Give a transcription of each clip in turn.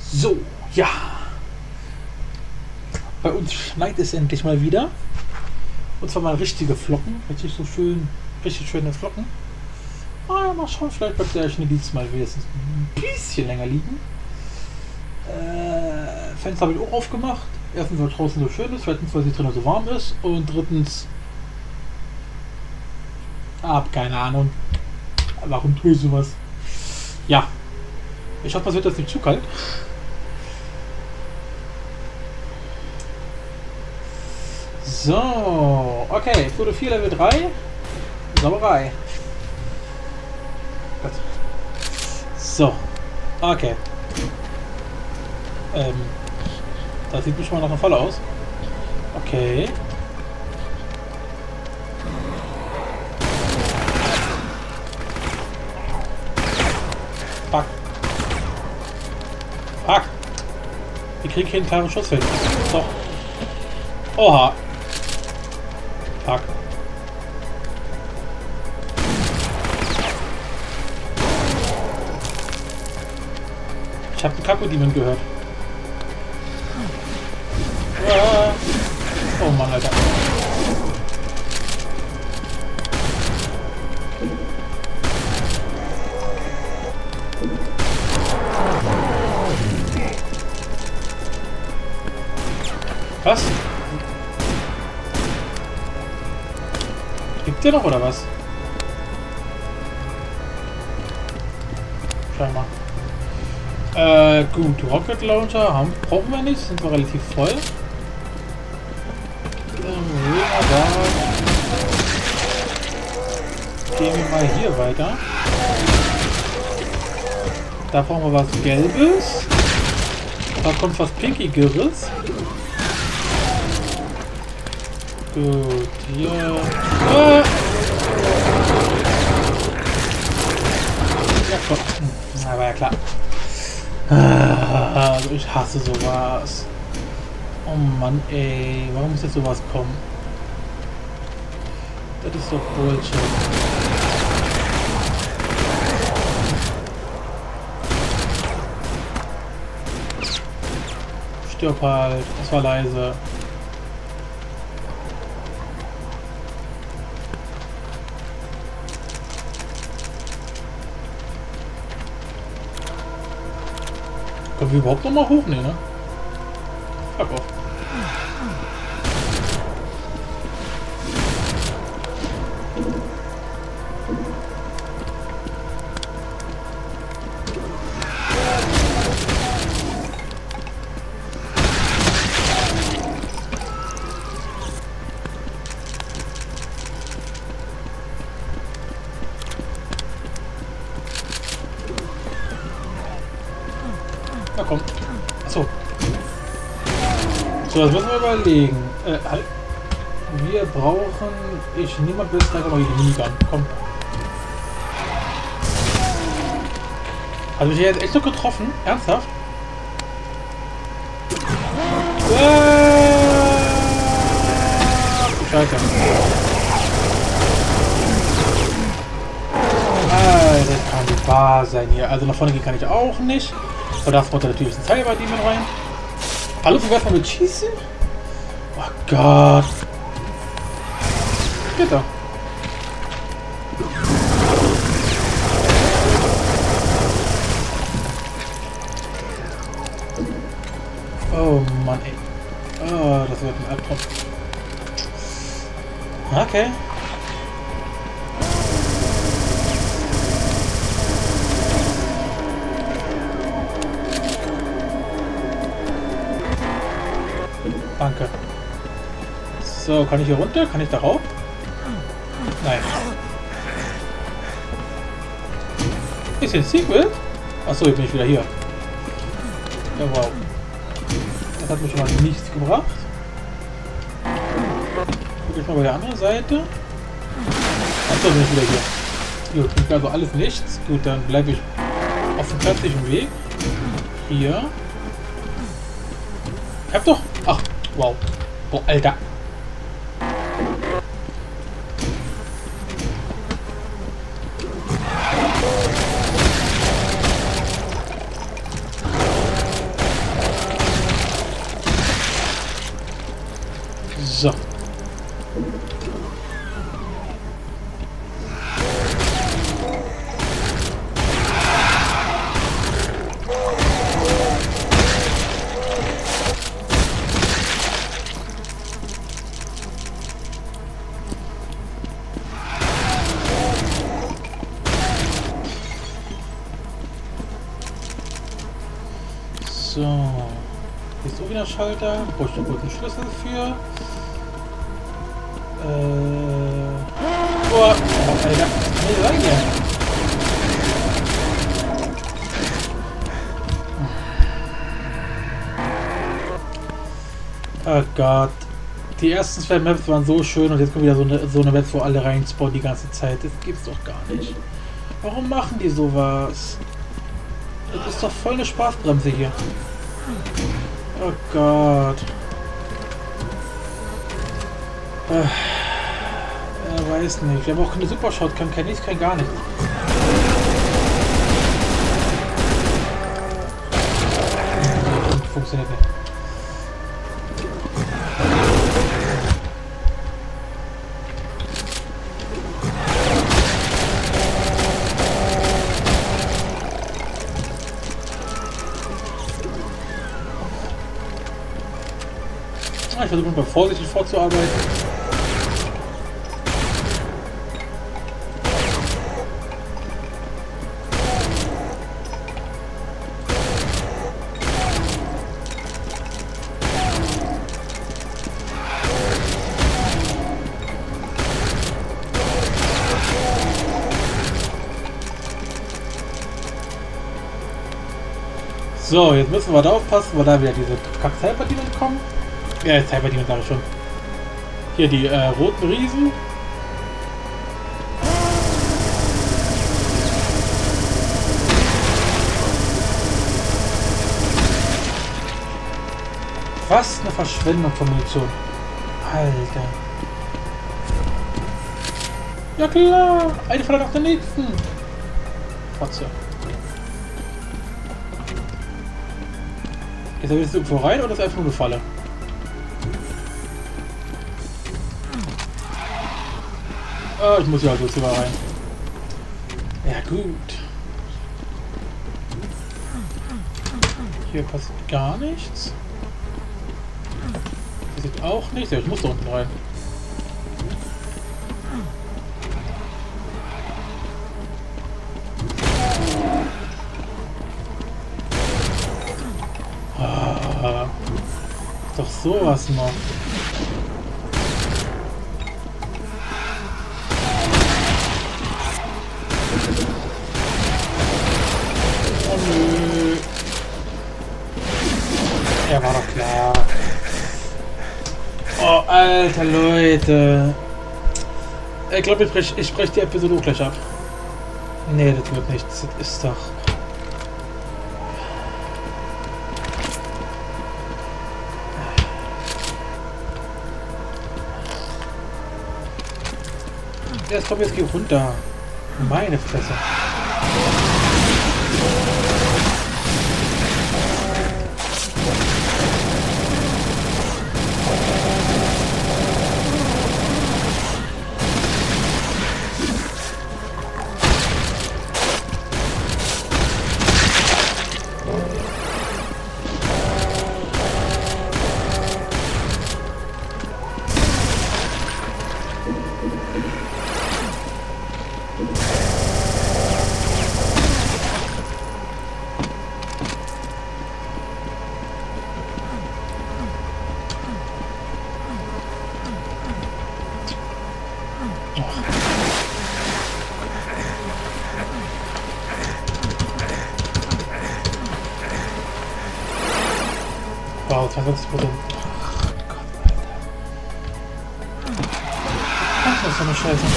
So, ja. Bei uns schneit es endlich mal wieder. Und zwar mal richtige Flocken. Richtig so schön, richtig schöne Flocken. Mal schauen, vielleicht bleibt der Schnee diesmal wenigstens ein bisschen länger liegen. Fenster habe ich auch aufgemacht. Erstens, weil draußen so schön ist. Zweitens, weil es drinnen so warm ist. Und drittens, hab keine Ahnung. Warum tue ich sowas? Ja. Ich hoffe, es wird jetzt nicht zu kalt. So, okay, Foto 4, Level 3. Sauerei. Gut. So, okay. Das sieht schon mal nach einem Fall aus. Okay. Fuck. Fuck. Wir kriegen hier einen klaren Schuss hin. So. Oha. Fuck. Ich habe einen Kakodemon gehört. Oh Mann, Alter. Was? Liegt der noch oder was? Scheinbar. Gut, Rocket Launcher brauchen wir nicht, sind wir relativ voll. Gehen wir mal hier weiter. Da brauchen wir was Gelbes. Da kommt was Pinkigeres. Gut, hier. Ja, komm. Na, war ja klar. Also ich hasse sowas. Oh Mann, ey. Warum muss jetzt sowas kommen? Das ist doch Bullshit. Stirb halt. Das war leise. Können wir überhaupt noch mal hoch? Nee, ne? Fuck off. Na komm. Achso. So, das müssen wir überlegen. Halt. Wir brauchen. Ich nehme mal bis gleich aber die Minigun. Komm. Habe ich hier jetzt echt noch getroffen? Ernsthaft? Scheiße. Das kann nicht wahr sein hier. Also nach vorne gehen kann ich auch nicht. Aber da spawnt natürlich ein Cyber-Demon rein. Hallo, wie weit man mit schießen? Oh Gott. Bitte. Oh Mann, ey. Oh, das wird ein Albtraum. Okay. Danke. So, kann ich hier runter? Kann ich darauf? Nein. Ist hier ein Sequel? Achso, jetzt bin ich wieder hier. Ja, wow. Das hat mir schon mal nichts gebracht. Guck ich mal bei der anderen Seite. Achso, bin ich wieder hier. Gut, bringt also alles nichts. Gut, dann bleibe ich auf dem plötzlichen Weg. Hier. Ich hab doch... Ach, wow. Oh, Alter. So. So. Hier ist auch wieder ein Schalter. Brauche ich noch kurz einen Schlüssel für. Oh, Alter. Nee, rein hier. Oh Gott. Die ersten 2 Maps waren so schön und jetzt kommt wieder so eine Maps, wo alle reinspawnen die ganze Zeit. Das gibt's doch gar nicht. Warum machen die sowas? Das ist doch voll eine Spaßbremse hier. Oh Gott. Weiß nicht. Wir haben auch keine Supershot, kein nichts, kein gar nichts. Funktioniert nicht. Ich versuche mal vorsichtig vorzuarbeiten. So, jetzt müssen wir da aufpassen, weil da wieder diese Kack-Cyber-Demon kommen. Ja, Cyber-Demon sage ich schon. Hier die roten Riesen. Was eine Verschwendung von Munition. Alter. Ja klar, eine Falle nach der nächsten. Trotzdem. Ist er jetzt irgendwo rein oder ist er einfach nur eine Falle? Ah, ich muss ja halt jetzt sogar rein. Ja gut. Hier passiert gar nichts. Passiert auch nichts. Ja, ich muss da unten rein. Ah, doch sowas noch. Oh nö. Ja, war doch klar. Oh, alter Leute. Ich glaube, ich spreche die Episode auch gleich ab. Nee, das wird nichts. Das ist doch... Jetzt komm, jetzt geh runter. Meine Fresse. Wow, 20%. Gott, Alter. Was für eine Scheiße.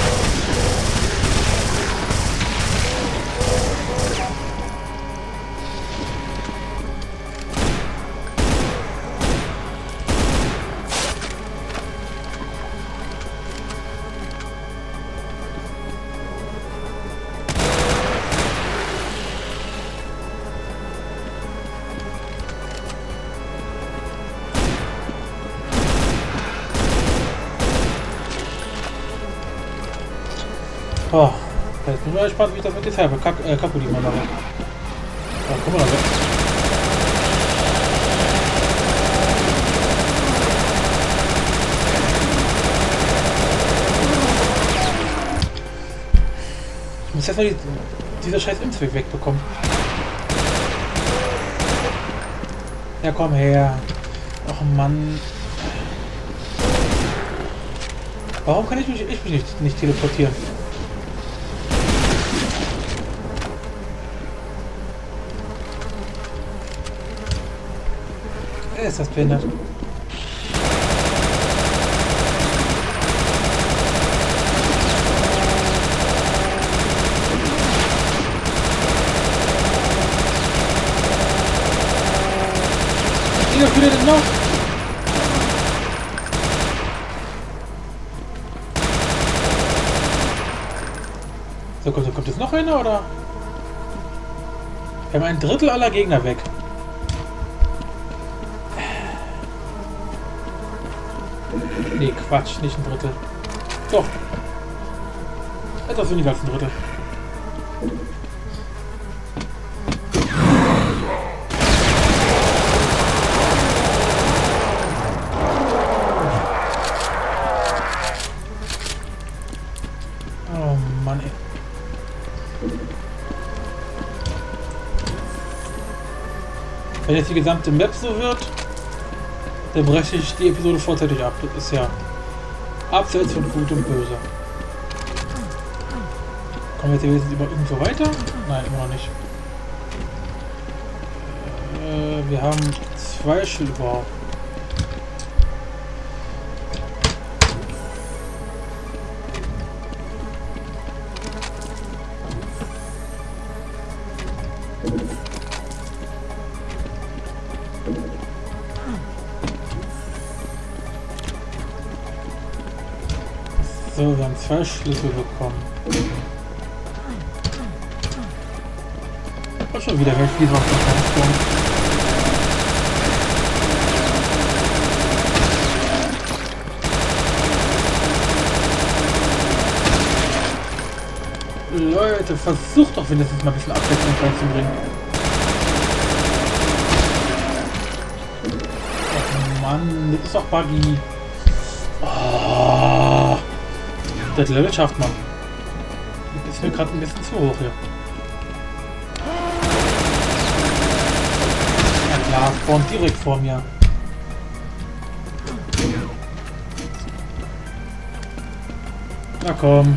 Oh, jetzt bin ich mal gespannt, wie ich das mit der Kapuli mal mache. Ja, guck mal da weg. Ich muss jetzt mal dieser scheiß Impfweg wegbekommen. Ja, komm her. Ach Mann. Warum kann ich mich nicht teleportieren? Ist das behindert? Wie viele denn noch? So, kommt jetzt noch einer, oder? Wir haben ein Drittel aller Gegner weg. Nee, Quatsch, nicht ein Drittel. Doch. Etwas weniger als ein Drittel. Oh Mann, ey. Wenn jetzt die gesamte Map so wird, dann breche ich die Episode vorzeitig ab. Das ist ja abseits von Gut und Böse. Kommen wir jetzt irgendwo weiter? Nein, immer noch nicht. Wir haben 2 Schilder. Wow. So, wir haben 2 Schlüssel bekommen. Und schon wieder welche Flieser auf der Plattform. Leute, versucht doch wenigstens mal ein bisschen Abwechslung reinzubringen. Oh Mann, das ist doch buggy. Oh. Das Level schafft man. Das ist mir gerade ein bisschen zu hoch hier. Ja klar, spawnt direkt vor mir. Na komm.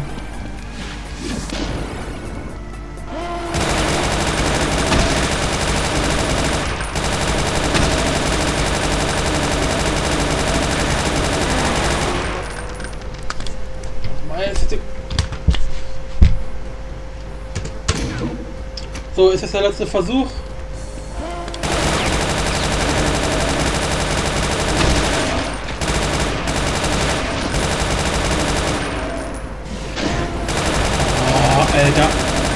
So, ist das der letzte Versuch? Oh, Alter.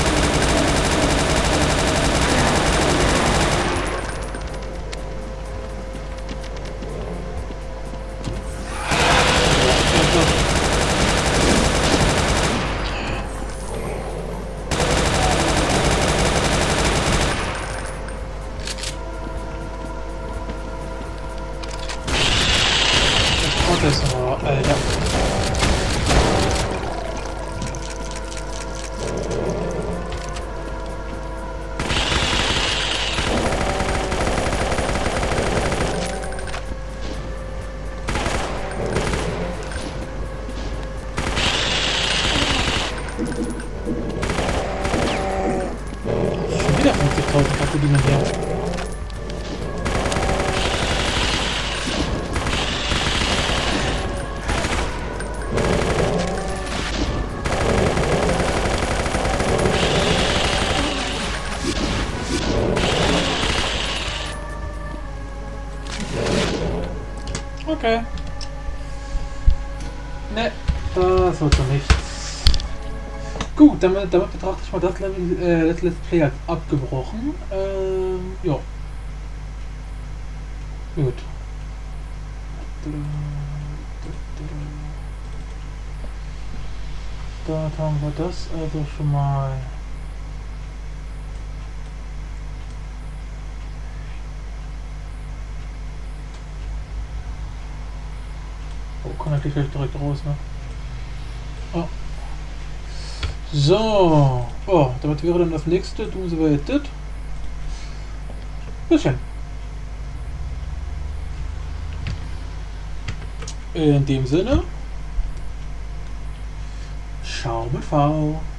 Oh, Alter. Schon wieder 50.000 Kakudinen her. Okay. Ne, das wird schon nichts. Gut, damit betrachte ich mal das Let's Play als abgebrochen. Ja. Gut. Da haben wir das also schon mal. Oh, kann eigentlich gleich direkt raus, ne? Oh. So. Oh, damit wäre dann das nächste. Du so weit das. Bisschen. In dem Sinne. Schau mit V.